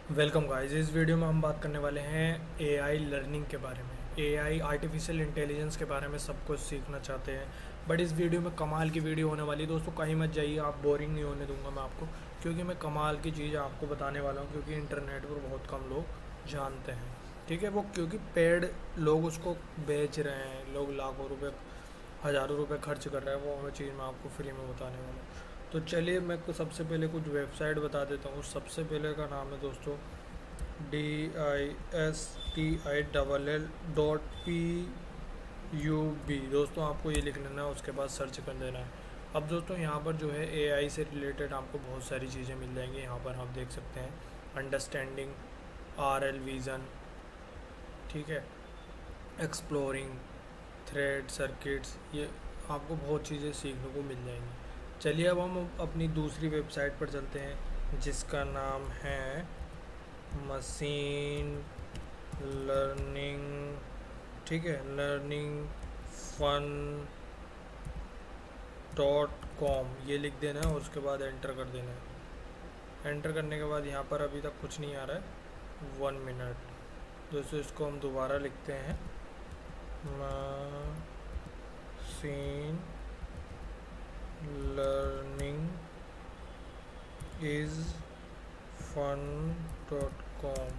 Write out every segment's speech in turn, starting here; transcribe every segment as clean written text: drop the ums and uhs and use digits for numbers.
Welcome guys. इस video में हम बात करने वाले हैं एआई लर्निंग के बारे में। एआई आर्टिफिशियल इंटेलिजेंस के बारे में सब कुछ सीखना चाहते हैं, बट इस वीडियो में कमाल की वीडियो होने वाली है। दोस्तों कहीं मत जाइए, आप बोरिंग नहीं होने दूंगा मैं आपको, क्योंकि मैं कमाल की चीज़ आपको बताने वाला हूँ, क्योंकि इंटरनेट पर बहुत कम लोग जानते हैं। ठीक है, वो क्योंकि पेड लोग उसको बेच रहे हैं, लोग लाखों रुपए हज़ारों रुपए खर्च कर रहे हैं, वो चीज़ मैं आपको फ्री में बताने वाला हूँ। तो चलिए मैं को सबसे पहले कुछ वेबसाइट बता देता हूँ। सबसे पहले का नाम है दोस्तों DISTILL.PUB। दोस्तों आपको ये लिख लेना है, उसके बाद सर्च कर देना है। अब दोस्तों यहाँ पर जो है एआई से रिलेटेड आपको बहुत सारी चीज़ें मिल जाएंगी। यहाँ पर आप देख सकते हैं अंडरस्टैंडिंग, RL विज़न, ठीक है, एक्सप्लोरिंग, थ्रेड सर्किट्स, ये आपको बहुत चीज़ें सीखने को मिल जाएंगी। चलिए अब हम अपनी दूसरी वेबसाइट पर चलते हैं, जिसका नाम है मशीन लर्निंग, ठीक है, लर्निंग फन .com। ये लिख देना है और उसके बाद एंटर कर देना है। एंटर करने के बाद यहाँ पर अभी तक कुछ नहीं आ रहा है, 1 मिनट। दोस्तों इसको हम दोबारा लिखते हैं, machine learning is fun.com।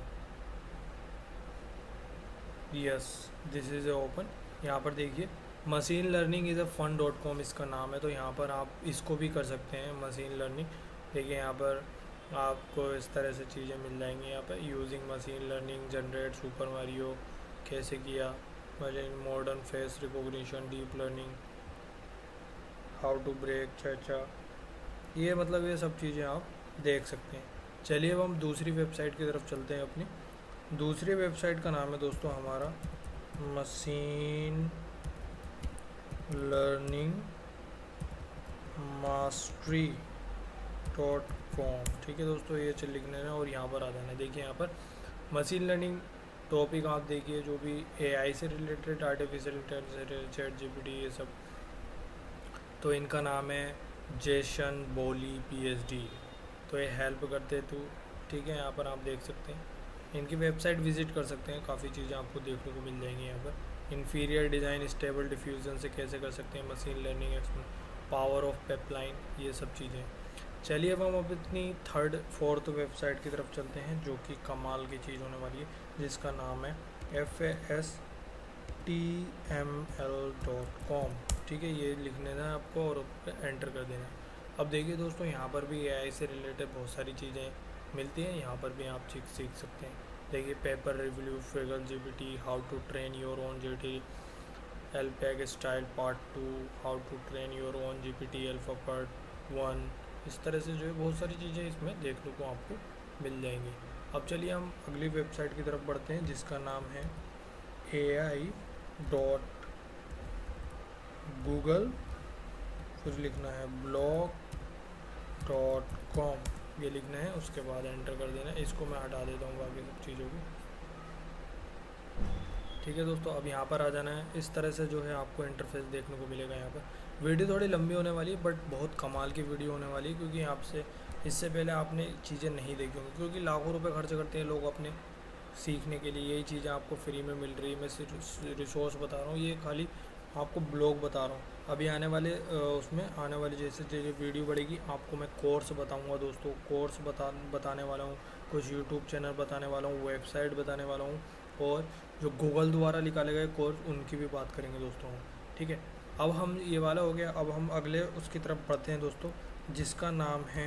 Yes, this is open. यहाँ पर देखिए मशीन लर्निंग इज़ fun.com इसका नाम है। तो यहाँ पर आप इसको भी कर सकते हैं, मशीन लर्निंग। देखिए यहाँ पर आपको इस तरह से चीज़ें मिल जाएंगी। यहाँ पर using machine learning generate super Mario कैसे किया, modern face recognition, deep learning, how to break, चाचा, ये मतलब ये सब चीज़ें आप देख सकते हैं। चलिए अब हम दूसरी वेबसाइट की तरफ चलते हैं। अपनी दूसरी वेबसाइट का नाम है दोस्तों हमारा मशीन लर्निंग मास्टरी .com। ठीक है दोस्तों, ये चल लिखने है और यहाँ पर आ जाना है। देखिए यहाँ पर मशीन लर्निंग टॉपिक आप देखिए, जो भी एआई से related, artificial intelligence, chat GPT, ये सब। तो इनका नाम है जेसन बोली PhD। तो ये हेल्प करते तो ठीक है, यहाँ पर आप देख सकते हैं। इनकी वेबसाइट विजिट कर सकते हैं, काफ़ी चीज़ें आपको देखने को मिल जाएंगी यहाँ पर। इन्फीरियर डिज़ाइन, स्टेबल डिफ्यूज़न से कैसे कर सकते हैं, machine learning, power of pipeline, ये सब चीज़ें। चलिए अब हम अपनी फोर्थ वेबसाइट की तरफ चलते हैं, जो कि कमाल की चीज़ होने वाली है, जिसका नाम है FASTML.com। ठीक है, ये लिख लेना है आपको और एंटर कर देना है। अब देखिए दोस्तों यहाँ पर भी एआई से रिलेटेड बहुत सारी चीज़ें मिलती हैं, यहाँ पर भी आप सीख सकते हैं। देखिए paper review, figure GPT, how to train your own GT, Alpaca style part 2, how to train your own GPT alpha part 1। इस तरह से जो है बहुत सारी चीज़ें इसमें देखने को आपको मिल जाएंगी। अब चलिए हम अगली वेबसाइट की तरफ बढ़ते हैं, जिसका नाम है AI.Google, फिर लिखना है blog.com, ये लिखना है, उसके बाद एंटर कर देना है। इसको मैं हटा देता हूँ बाकी सब चीज़ों को। ठीक है दोस्तों, अब यहाँ पर आ जाना है। इस तरह से जो है आपको इंटरफेस देखने को मिलेगा। यहाँ पर वीडियो थोड़ी लंबी होने वाली है, बट बहुत कमाल की वीडियो होने वाली है, क्योंकि आपसे इससे पहले आपने चीज़ें नहीं देखी होंगी, क्योंकि लाखों रुपए खर्च करते हैं लोग अपने सीखने के लिए। यही चीज़ें आपको फ्री में मिल रही है। मैं सिर्फ रिसोर्स बता रहा हूँ, ये खाली आपको ब्लॉग बता रहा हूँ। अभी आने वाले उसमें आने वाले जैसे जैसे वीडियो बढ़ेगी, आपको मैं कोर्स बताऊँगा दोस्तों, कोर्स बताने वाला हूँ, कुछ यूट्यूब चैनल बताने वाला हूँ, वेबसाइट बताने वाला हूँ, और जो गूगल द्वारा निकाले गए कोर्स उनकी भी बात करेंगे दोस्तों। ठीक है, अब हम ये वाला हो गया। अब हम अगले उसकी तरफ बढ़ते हैं दोस्तों, जिसका नाम है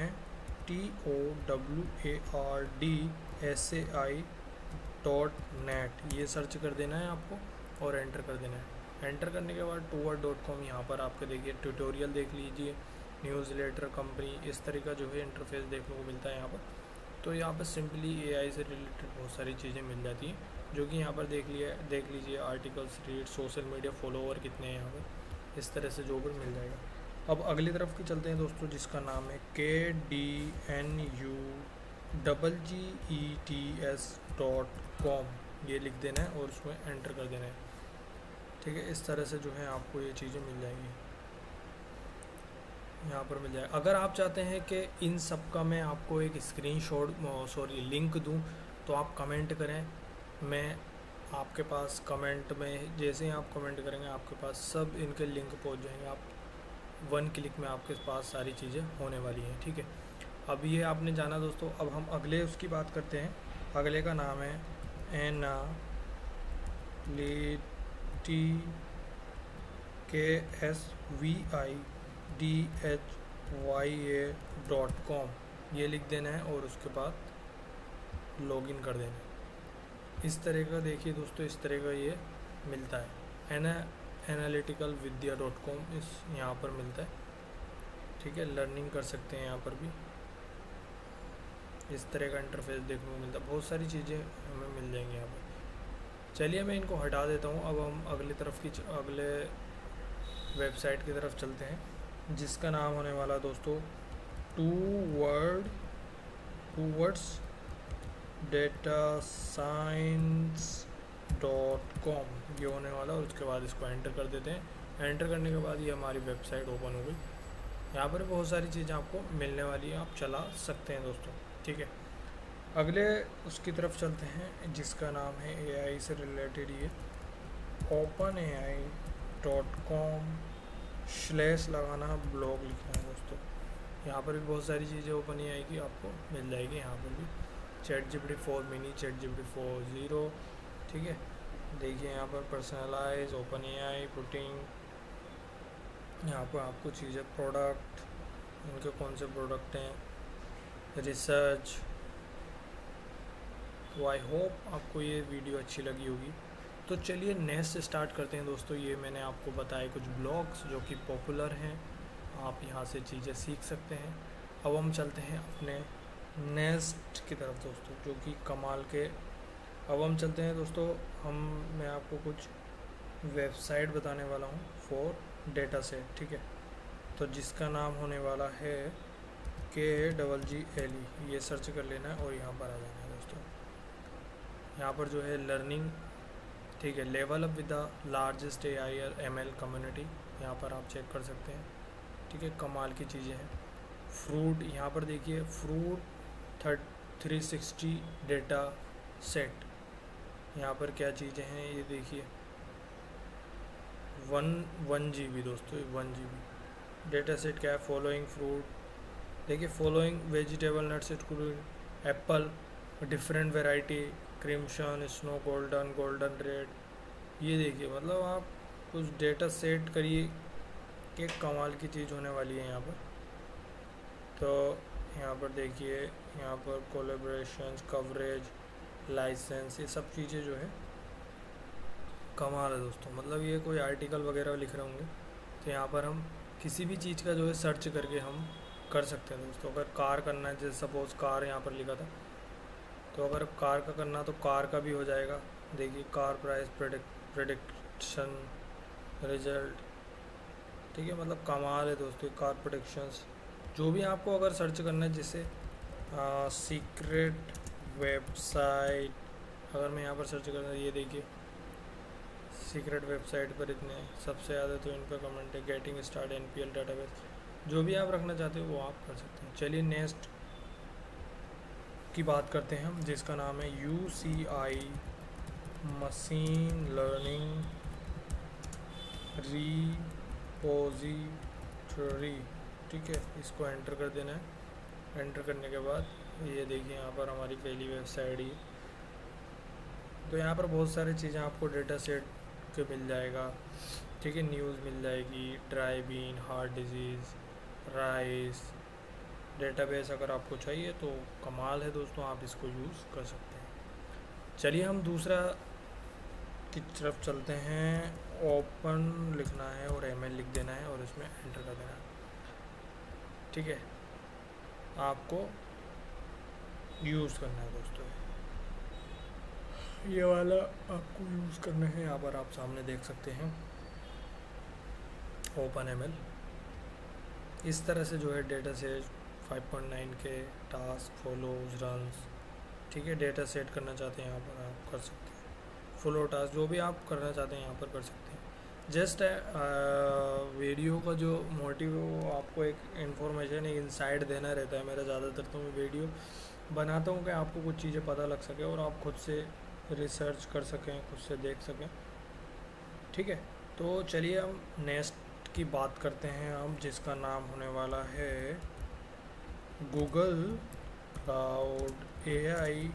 TOWARDSAI.net। ये सर्च कर देना है आपको और एंटर कर देना है। एंटर करने के बाद toward.com, यहाँ पर आपको देखिए ट्यूटोरियल देख लीजिए, न्यूज़ लेटर, कंपनी, इस तरह का जो है इंटरफेस देखने को मिलता है यहाँ पर। तो यहाँ पर सिंपली एआई से रिलेटेड बहुत सारी चीज़ें मिल जाती हैं, जो कि यहाँ पर देख लीजिए, articles read, social media follower कितने हैं यहाँ पर, इस तरह से जो भी मिल जाएगा। अब अगली तरफ की चलते हैं दोस्तों, जिसका नाम है KDNUGGETS.com। ये लिख देना है और उसमें एंटर कर देना है। ठीक है, इस तरह से जो है आपको ये चीज़ें मिल जाएंगी। यहाँ पर मिल जाएगा। अगर आप चाहते हैं कि इन सब का मैं आपको एक लिंक दूँ, तो आप कमेंट करें, मैं आपके पास कमेंट में जैसे ही आप कमेंट करेंगे आपके पास सब इनके लिंक पहुँच जाएंगे। आप 1 क्लिक में आपके पास सारी चीज़ें होने वाली हैं, ठीक है। अब ये आपने जाना दोस्तों, अब हम अगले उसकी बात करते हैं। अगले का नाम है KSVIDHYA.com, ये लिख देना है और उसके बाद लॉगिन कर देना है। इस तरह का देखिए दोस्तों, इस तरह का ये मिलता है। analyticalvidya.com इस यहाँ पर मिलता है, ठीक है। लर्निंग कर सकते हैं यहाँ पर भी, इस तरह का इंटरफेस देखने को मिलता है। बहुत सारी चीज़ें हमें मिल जाएंगी यहाँ पर। चलिए मैं इनको हटा देता हूँ। अब हम अगले वेबसाइट की तरफ चलते हैं, जिसका नाम होने वाला दोस्तों towardsdatascience.com, ये होने वाला। और उसके बाद इसको एंटर कर देते हैं। एंटर करने के बाद ये हमारी वेबसाइट ओपन हो गई। यहाँ पर बहुत सारी चीज़ें आपको मिलने वाली हैं, आप चला सकते हैं दोस्तों, ठीक है। अगले उसकी तरफ चलते हैं, जिसका नाम है AI से रिलेटेड, ये openai.com/ लगाना, ब्लॉग लिखना है दोस्तों। यहाँ पर भी बहुत सारी चीज़ें OpenAI की आपको मिल जाएगी। यहाँ पर भी ChatGPT-4 मिनी, ChatGPT-4 0, ठीक है। देखिए यहाँ पर पर्सनलाइज, OpenAI पुटिंग, यहाँ पर आपको चीज़ें, प्रोडक्ट, इनके कौन से प्रोडक्ट हैं, रिसर्च। आई होप आपको ये वीडियो अच्छी लगी होगी। तो चलिए नेक्स्ट स्टार्ट करते हैं दोस्तों। ये मैंने आपको बताए कुछ ब्लॉग्स जो कि पॉपुलर हैं, आप यहाँ से चीज़ें सीख सकते हैं। अब हम चलते हैं अपने नेक्स्ट की तरफ दोस्तों, जो कि कमाल के। अब हम चलते हैं दोस्तों, मैं आपको कुछ वेबसाइट बताने वाला हूँ फॉर डेटा सेट, ठीक है। तो जिसका नाम होने वाला है KGGLE, ये सर्च कर लेना है और यहाँ पर आ जाना है दोस्तों। यहाँ पर जो है लर्निंग, ठीक है, level up with the largest AI और ML कम्युनिटी, यहाँ पर आप चेक कर सकते हैं, ठीक है। कमाल की चीज़ें हैं। फ्रूट, यहाँ पर देखिए फ्रूट 360 डेटा सेट, यहाँ पर क्या चीज़ें हैं ये देखिए। 1 GB दोस्तों, 1 GB डेटा सेट क्या है। फॉलोइंग फ्रूट, देखिए following vegetable, nuts, apple, different variety, crimson, snow, golden red, ये देखिए। मतलब आप कुछ डेटा सेट करिए कि कमाल की चीज़ होने वाली है यहाँ पर। तो यहाँ पर देखिए, यहाँ पर कोलैबोरेशंस, कवरेज, लाइसेंस, ये सब चीज़ें जो है कमाल है दोस्तों। मतलब ये कोई आर्टिकल वगैरह लिख रहे होंगे, तो यहाँ पर हम किसी भी चीज़ का जो है सर्च करके हम कर सकते हैं दोस्तों। अगर कार करना है, जैसे सपोज़ कार यहाँ पर लिखा था, तो अगर कार का करना तो कार का भी हो जाएगा। देखिए कार प्राइस, प्रेडिक्शन, रिजल्ट, ठीक है। मतलब कमाल है दोस्तों, कार प्रेडिक्शंस, जो भी आपको अगर सर्च करना है, जैसे सीक्रेट वेबसाइट, अगर मैं यहाँ पर सर्च करना, ये देखिए सीक्रेट वेबसाइट पर इतने सबसे ज़्यादा तो इन पर कमेंट है। गेटिंग स्टार्ट, NPL डेटाबेस, जो भी आप रखना चाहते हो वो आप कर सकते हैं। चलिए नेक्स्ट की बात करते हैं हम, जिसका नाम है UCI मशीन लर्निंग रिपोजिटरी, ठीक है। इसको एंटर कर देना है। एंटर करने के बाद ये देखिए यहाँ पर हमारी पहली वेबसाइट ही। तो यहाँ पर बहुत सारी चीज़ें आपको डेटा सेट के मिल जाएगा, ठीक है। न्यूज़ मिल जाएगी, dry bean, heart disease, rice, database अगर आपको चाहिए तो कमाल है दोस्तों, आप इसको यूज़ कर सकते हैं। चलिए हम दूसरा की तरफ चलते हैं। ओपन लिखना है और ML लिख देना है और इसमें एंटर कर देना है, ठीक है। आपको यूज़ करना है दोस्तों, ये वाला आपको यूज़ करना है। यहाँ पर आप सामने देख सकते हैं OpenML। इस तरह से जो है डेटा सेट 5.9 के टास्क, फॉलोज, रन्स, ठीक है। डेटा सेट करना चाहते हैं यहाँ पर आप कर सकते हैं। फॉलो टास्क, जो भी आप करना चाहते हैं यहाँ पर कर सकते हैं। जस्ट वीडियो का जो मोटिव है वो आपको एक इन्फॉर्मेशन, एक इंसाइट देना रहता है मेरा। ज़्यादातर तो मैं वीडियो बनाता हूँ कि आपको कुछ चीज़ें पता लग सके और आप खुद से रिसर्च कर सकें, खुद से देख सकें। ठीक है, तो चलिए हम नेक्स्ट की बात करते हैं अब, जिसका नाम होने वाला है Google cloud AI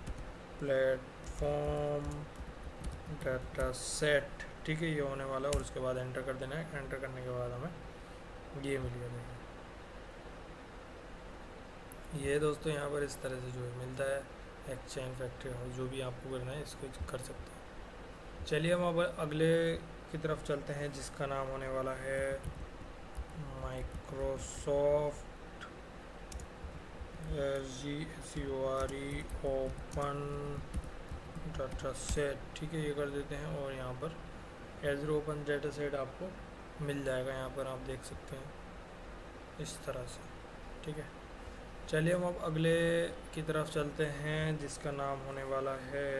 platform data set. ठीक है, ये होने वाला है और उसके बाद एंटर कर देना है। एंटर करने के बाद हमें ये मिल गया। देखिए ये दोस्तों यहाँ पर इस तरह से जो है मिलता है, एक्सचेंज फैक्ट्री हाउस। जो भी आपको करना है इसको कर सकते हैं। चलिए हम अब अगले की तरफ चलते हैं, जिसका नाम होने वाला है माइक्रोसॉफ्ट ओपन डाटा सेट। ठीक है, ये कर देते हैं और यहाँ पर एजर ओपन डाटा सेट आपको मिल जाएगा। यहाँ पर आप देख सकते हैं इस तरह से। ठीक है, चलिए हम अब अगले की तरफ चलते हैं, जिसका नाम होने वाला है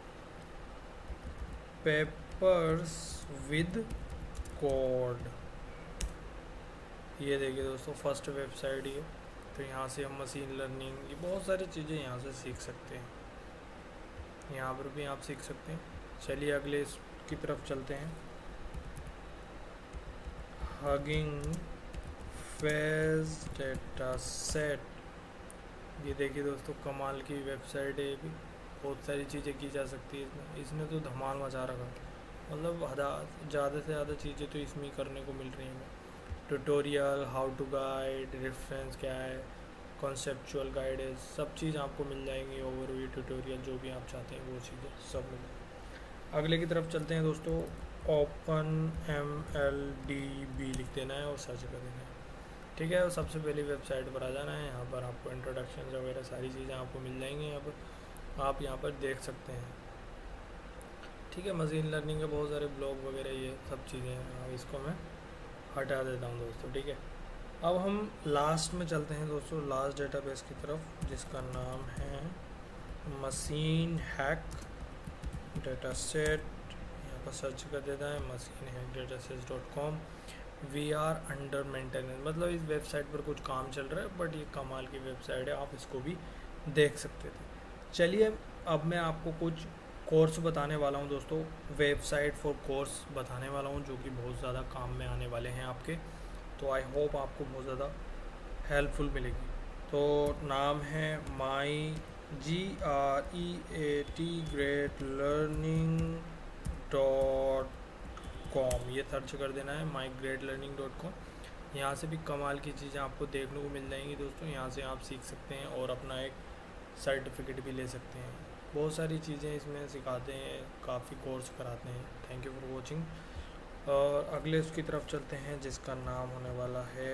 पेपर्स विद कोड। ये देखिए दोस्तों, फर्स्ट वेबसाइट ये। तो यहाँ से हम मशीन लर्निंग, ये बहुत सारी चीज़ें यहाँ से सीख सकते हैं। यहाँ पर भी आप सीख सकते हैं। चलिए अगले की तरफ चलते हैं, हगिंग फेस डाटा सेट। ये देखिए दोस्तों, कमाल की वेबसाइट है। भी बहुत सारी चीज़ें की जा सकती है इसमें। इसने तो धमाल मचा रखा, मतलब ज़्यादा से ज़्यादा चीज़ें तो इसमें करने को मिल रही हैं। Tutorial, how to guide, reference क्या है, कॉन्सेप्चुअल गाइडेंस, सब चीज़ आपको मिल जाएंगी। ओवरव्यू, ट्यूटोरियल, जो भी आप चाहते हैं वो चीज़ें सब मिल जाएंगी। अगले की तरफ चलते हैं दोस्तों, ओपन MLDB लिख देना है और सर्च कर देना है। ठीक है, और सबसे पहली वेबसाइट पर आ जाना है। यहाँ पर आपको इंट्रोडक्शन वगैरह सारी चीज़ें आपको मिल जाएंगी। यहाँ पर आप यहाँ पर देख सकते हैं। ठीक है, मशीन लर्निंग के बहुत सारे ब्लॉग वगैरह ये सब चीज़ें हैं। इसको मैं हटा देता हूँ दोस्तों। ठीक है, अब हम लास्ट में चलते हैं दोस्तों, लास्ट डेटाबेस की तरफ, जिसका नाम है मशीन हैक डाटा सेट। यहाँ पर सर्च कर देता है machine hack dataset.com। We are under maintenance, मतलब इस वेबसाइट पर कुछ काम चल रहा है, बट ये कमाल की वेबसाइट है, आप इसको भी देख सकते थे। चलिए अब मैं आपको कुछ कोर्स बताने वाला हूँ दोस्तों, वेबसाइट फॉर कोर्स बताने वाला हूँ, जो कि बहुत ज़्यादा काम में आने वाले हैं आपके। तो आई होप आपको बहुत ज़्यादा हेल्पफुल मिलेगी। तो नाम है MyGreatLearning.com। ये सर्च कर देना है MyGreatLearning.com। यहाँ से भी कमाल की चीज़ें आपको देखने को मिल जाएंगी दोस्तों। यहाँ से आप सीख सकते हैं और अपना एक सर्टिफिकेट भी ले सकते हैं। बहुत सारी चीज़ें इसमें सिखाते हैं, काफ़ी कोर्स कराते हैं। Thank you for watching. और अगले उसकी तरफ चलते हैं, जिसका नाम होने वाला है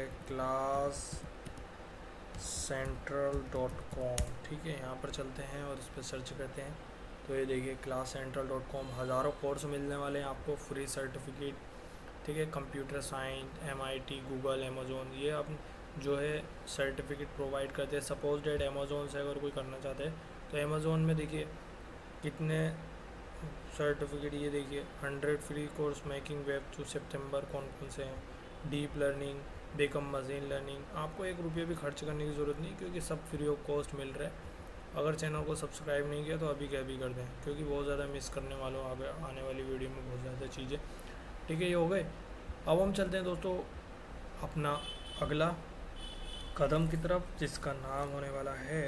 ClassCentral.com। ठीक है, यहाँ पर चलते हैं और इस पर सर्च करते हैं। तो ये देखिए ClassCentral.com, हज़ारों कोर्स मिलने वाले हैं आपको, फ्री सर्टिफिकेट। ठीक है, computer science, MIT, Google, Amazon, ये आप जो है सर्टिफिकेट प्रोवाइड करते हैं। सपोज डेट अमेज़ोन से अगर कोई करना चाहते हैं तो अमेज़ोन में देखिए कितने सर्टिफिकेट, ये देखिए 100 free course making web to सितंबर, कौन कौन से हैं, deep learning, become machine learning. आपको ₹1 भी खर्च करने की ज़रूरत नहीं, क्योंकि सब फ्री ऑफ कॉस्ट मिल रहा है। अगर चैनल को सब्सक्राइब नहीं किया तो अभी क्या भी कर दें, क्योंकि बहुत ज़्यादा मिस करने वालों आने वाली वीडियो में बहुत ज़्यादा चीज़ें। ठीक है, ये हो गए। अब हम चलते हैं दोस्तों अपना अगला कदम की तरफ, जिसका नाम होने वाला है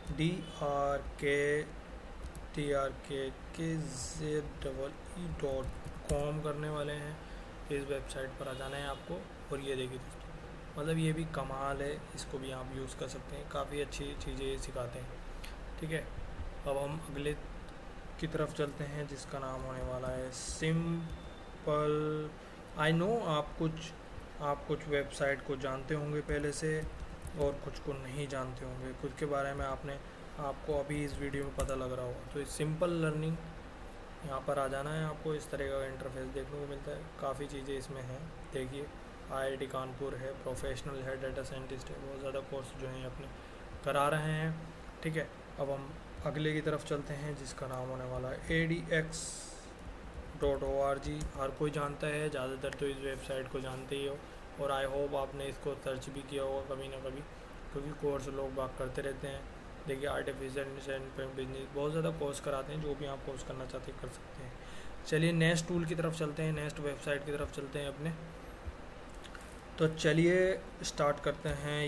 DRKKZEE.com करने वाले हैं। इस वेबसाइट पर आ जाना है आपको। और ये देखिए दोस्तों, मतलब ये भी कमाल है, इसको भी आप यूज़ कर सकते हैं, काफ़ी अच्छी चीज़ें ये सिखाते हैं। ठीक है, अब हम अगले की तरफ चलते हैं, जिसका नाम होने वाला है सिंपल। आई नो आप कुछ वेबसाइट को जानते होंगे पहले से और कुछ को नहीं जानते होंगे, कुछ के बारे में आपको अभी इस वीडियो में पता लग रहा होगा। तो सिंपल लर्निंग, यहाँ पर आ जाना है आपको। इस तरह का इंटरफेस देखने को मिलता है, काफ़ी चीज़ें इसमें हैं। देखिए IIT कानपुर है, प्रोफेशनल है, डाटा साइंटिस्ट है, बहुत ज़्यादा कोर्स जो हैं अपने करा रहे हैं। ठीक है, अब हम अगले की तरफ चलते हैं, जिसका नाम होने वाला है ADX .org हर कोई जानता है, ज़्यादातर तो इस वेबसाइट को जानते ही हो, और आई होप आपने इसको सर्च भी किया होगा कभी ना कभी, क्योंकि कोर्स लोग बात करते रहते हैं। देखिए आर्टिफिशियल इंटेलिजेंस बिजनेस बहुत ज़्यादा कोर्स कराते हैं, जो भी आप कोर्स करना चाहते हैं कर सकते हैं। चलिए नेक्स्ट टूल की तरफ चलते हैं, नेक्स्ट वेबसाइट की तरफ चलते हैं अपने। तो चलिए स्टार्ट करते हैं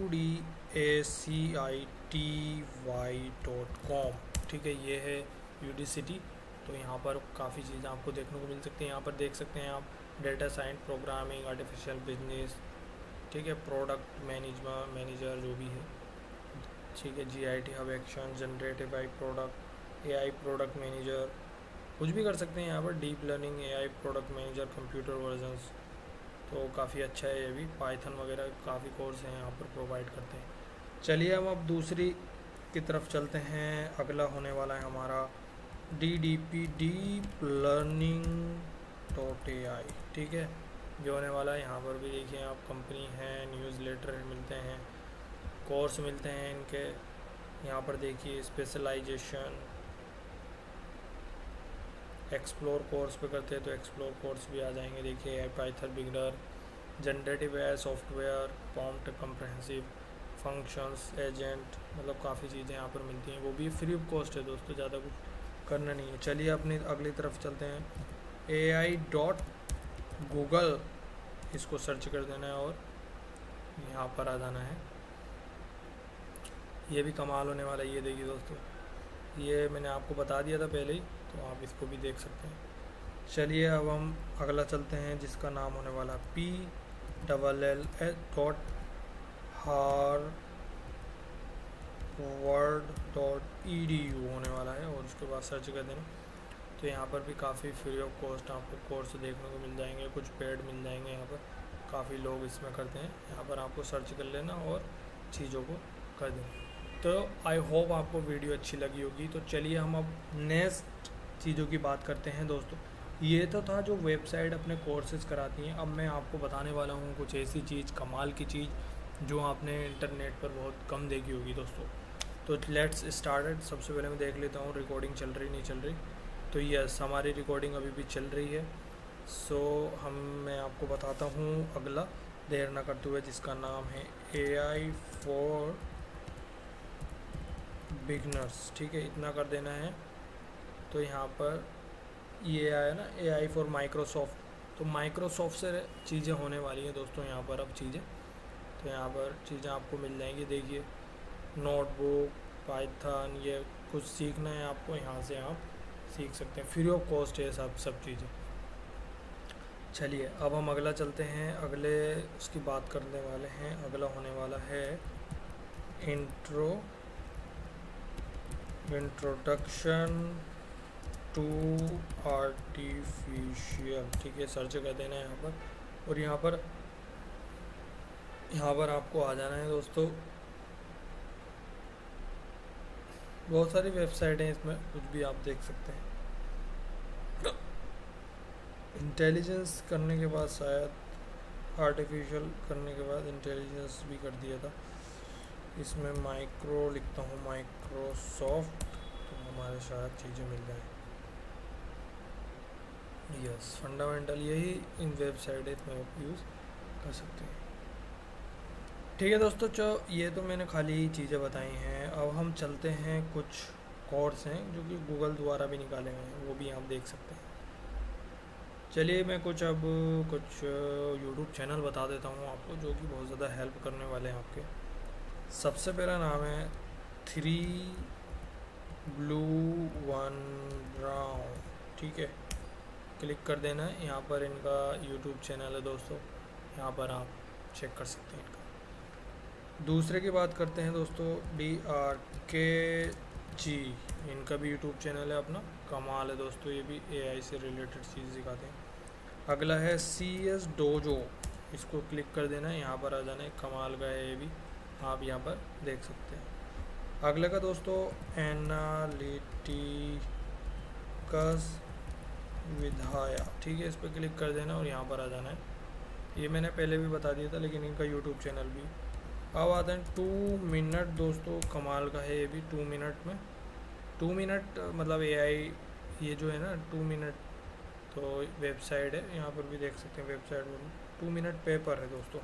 udacity.com। ठीक है, ये है udacity। तो यहाँ पर काफ़ी चीज़ें आपको देखने को मिल सकती हैं। यहाँ पर देख सकते हैं आप data science, programming, artificial business, ठीक है, प्रोडक्ट मैनेजर जो भी है, ठीक है, GIT hub action, generative AI product, AI product manager, कुछ भी कर सकते हैं यहाँ पर। Deep learning AI product manager, computer versions, तो काफ़ी अच्छा है ये भी। पाइथन वगैरह काफ़ी कोर्स हैं यहाँ पर प्रोवाइड करते हैं। चलिए हम अब दूसरी की तरफ चलते हैं। अगला होने वाला है हमारा DDP, डीप लर्निंग .ai। ठीक है, जो होने वाला है यहाँ पर भी देखिए आप, कंपनी है, न्यूज़लेटर मिलते हैं, कोर्स मिलते हैं इनके। यहाँ पर देखिए स्पेशलाइजेशन, एक्सप्लोर कोर्स पे करते हैं तो एक्सप्लोर कोर्स भी आ जाएंगे। देखिए Python beginner, generative AI software, prompt comprehensive functions, agent, मतलब काफ़ी चीज़ें यहाँ पर मिलती हैं, वो भी फ्री ऑफ कॉस्ट है दोस्तों, ज़्यादा कुछ करना नहीं है। चलिए अपनी अगली तरफ चलते हैं। AI.google, इसको सर्च कर देना है और यहाँ पर आ जाना है। ये भी कमाल होने वाला है। ये देखिए दोस्तों, ये मैंने आपको बता दिया था पहले ही, तो आप इसको भी देख सकते हैं। चलिए अब हम अगला चलते हैं, जिसका नाम होने वाला PLLS.harvard.edu होने वाला है, और उसके बाद सर्च कर देना। तो यहाँ पर भी काफ़ी फ्री ऑफ कॉस्ट आपको कोर्स देखने को मिल जाएंगे, कुछ पेड मिल जाएंगे। यहाँ पर काफ़ी लोग इसमें करते हैं, यहाँ पर आपको सर्च कर लेना और चीज़ों को कर देना। तो आई होप आपको वीडियो अच्छी लगी होगी। तो चलिए हम अब नेक्स्ट चीज़ों की बात करते हैं दोस्तों। ये तो था जो वेबसाइट अपने कोर्सेज कराती हैं। अब मैं आपको बताने वाला हूँ कुछ ऐसी चीज़, कमाल की चीज़, जो आपने इंटरनेट पर बहुत कम देखी होगी दोस्तों। तो लेट्स स्टार्ट। सबसे पहले मैं देख लेता हूँ रिकॉर्डिंग चल रही नहीं चल रही। तो यस, हमारी रिकॉर्डिंग अभी भी चल रही है। मैं आपको बताता हूँ अगला, देर ना करते हुए, जिसका नाम है AI फॉर बिगनर्स। ठीक है, इतना कर देना है। तो यहाँ पर ये आया ना AI फॉर माइक्रोसॉफ्ट, तो माइक्रोसॉफ्ट से चीज़ें होने वाली हैं दोस्तों यहाँ पर अब चीज़ें। तो यहाँ पर चीज़ें आपको मिल जाएंगी। देखिए नोटबुक, पाइथन, ये कुछ सीखना है आपको, यहाँ से आप सीख सकते हैं, फ्री ऑफ कॉस्ट है सब चीज़ें। चलिए अब हम अगला चलते हैं, अगले उसकी बात करने वाले हैं। अगला होने वाला है इंट्रोडक्शन टू आर्टिफिशियल। ठीक है, सर्च कर देना है यहाँ पर, और यहाँ पर आपको आ जाना है दोस्तों। बहुत सारी वेबसाइट हैं, इसमें कुछ भी आप देख सकते हैं। इंटेलिजेंस करने के बाद, शायद आर्टिफिशियल करने के बाद इंटेलिजेंस भी कर दिया था। इसमें माइक्रो लिखता हूँ, माइक्रोसॉफ्ट, तो हमारे शायद चीज़ें मिल जाएँ। यस, फंडामेंटल यही इन वेबसाइट है, इसमें आप यूज़ कर सकते हैं। ठीक है दोस्तों, ये तो मैंने खाली चीज़ें बताई हैं। अब हम चलते हैं, कुछ कोर्स हैं जो कि गूगल द्वारा भी निकाले हुए हैं, वो भी आप देख सकते हैं। चलिए मैं कुछ यूट्यूब चैनल बता देता हूँ आपको, जो कि बहुत ज़्यादा हेल्प करने वाले हैं आपके। सबसे पहला नाम है 3 Blue 1 Brown। ठीक है, क्लिक कर देना है। यहाँ पर इनका यूट्यूब चैनल है दोस्तों, यहाँ पर आप चेक कर सकते हैं इनका। दूसरे की बात करते हैं दोस्तों, DRKG, इनका भी यूट्यूब चैनल है अपना, कमाल है दोस्तों, ये भी AI से रिलेटेड चीज़ दिखाते हैं। अगला है CS Dojo, इसको क्लिक कर देना है, यहाँ पर आ जाना है, कमाल का है ये भी, आप यहाँ पर देख सकते हैं। अगले का दोस्तों एनालिटिकस विधाया। ठीक है, इस पर क्लिक कर देना और यहाँ पर आ जाना है। ये मैंने पहले भी बता दिया था, लेकिन इनका यूट्यूब चैनल भी। अब आते हैं 2 मिनट दोस्तों, कमाल का है ये भी। 2 मिनट में 2 मिनट मतलब AI ये जो है ना 2 मिनट तो वेबसाइट है, यहाँ पर भी देख सकते हैं वेबसाइट में 2 मिनट पेपर है दोस्तों,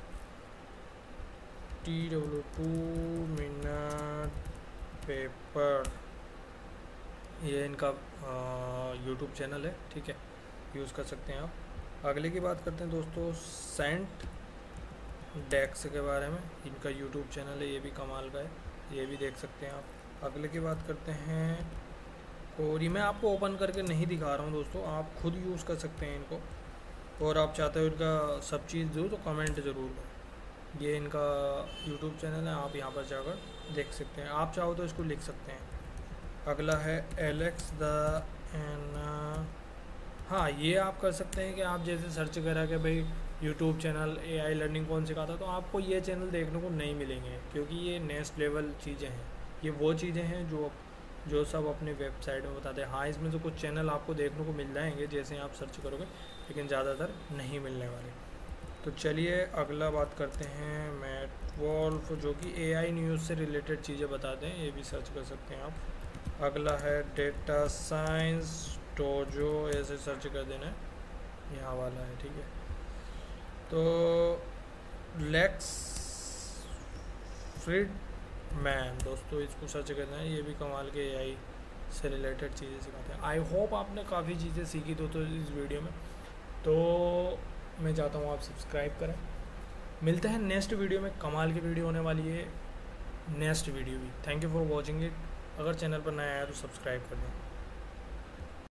TW 2 मिनट पेपर, ये इनका यूट्यूब चैनल है, ठीक है, यूज़ कर सकते हैं आप। अगले की बात करते हैं दोस्तों सेंट डेक्स के बारे में, इनका यूट्यूब चैनल है, ये भी कमाल का है, ये भी देख सकते हैं आप। अगले की बात करते हैं और ये मैं आपको ओपन करके नहीं दिखा रहा हूँ दोस्तों, आप खुद यूज़ कर सकते हैं इनको, और आप चाहते हो इनका सब चीज़ दो तो कमेंट ज़रूर करें। ये इनका यूट्यूब चैनल है, आप यहाँ पर जाकर देख सकते हैं, आप चाहो तो इसको लिख सकते हैं। अगला है एलेक्स द एन, हाँ ये आप कर सकते हैं कि आप जैसे सर्च करा कि भाई यूट्यूब चैनल AI लर्निंग कौन सिखाता, तो आपको ये चैनल देखने को नहीं मिलेंगे, क्योंकि ये नेक्स्ट लेवल चीज़ें हैं, ये वो चीज़ें हैं जो सब अपने वेबसाइट में बताते हैं। हाँ इसमें से कुछ चैनल आपको देखने को मिल जाएंगे जैसे आप सर्च करोगे, लेकिन ज़्यादातर नहीं मिलने वाले। तो चलिए अगला बात करते हैं मैट वॉल्फ, जो कि AI न्यूज़ से रिलेटेड चीज़ें बताते हैं, ये भी सर्च कर सकते हैं आप। अगला है डेटा साइंस डोजो, ऐसे सर्च कर देना है, यहाँ वाला है, ठीक है। तो लेक्स फ्रीडमैन दोस्तों, इसको सर्च करना है, ये भी कमाल के AI से रिलेटेड चीज़ें सिखाते हैं। आई होप आपने काफ़ी चीज़ें सीखी दोस्तों इस वीडियो में, तो मैं चाहता हूँ आप सब्सक्राइब करें। मिलते हैं नेक्स्ट वीडियो में, कमाल की वीडियो होने वाली है नेक्स्ट वीडियो भी। Thank you for watching it. अगर चैनल पर नया आया तो सब्सक्राइब कर दें।